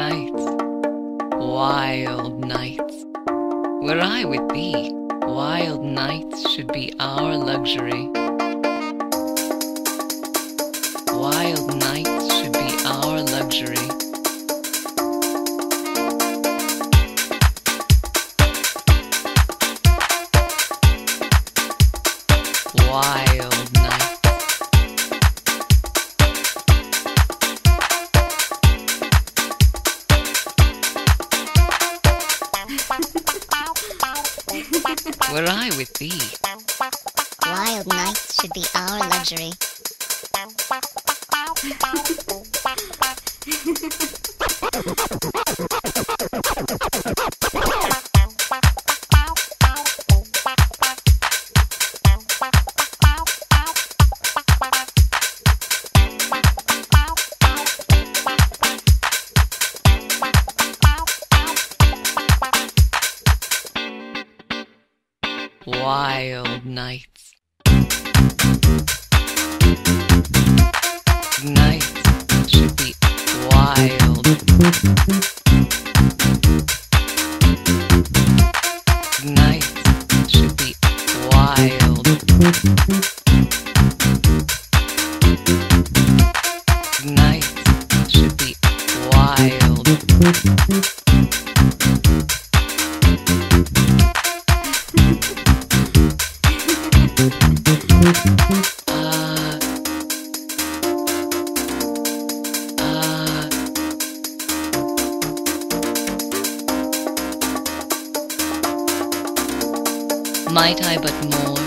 nights, wild nights. Were I with thee, wild nights should be our luxury. Wild nights should be our luxury. Wild nights. Were I with thee, wild nights should be our luxury. Wild nights. Nights should be wild. Nights should be wild. Nights should be wild. Might I but more?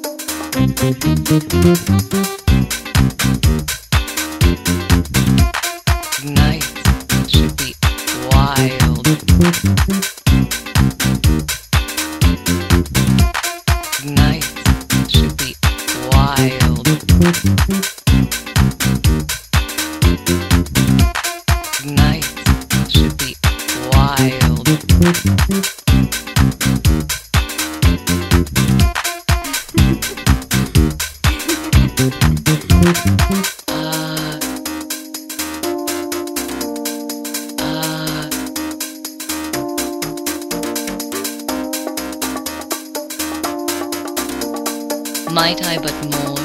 Nights should be wild. Nights should be wild. Nights should be wild. Might I but more?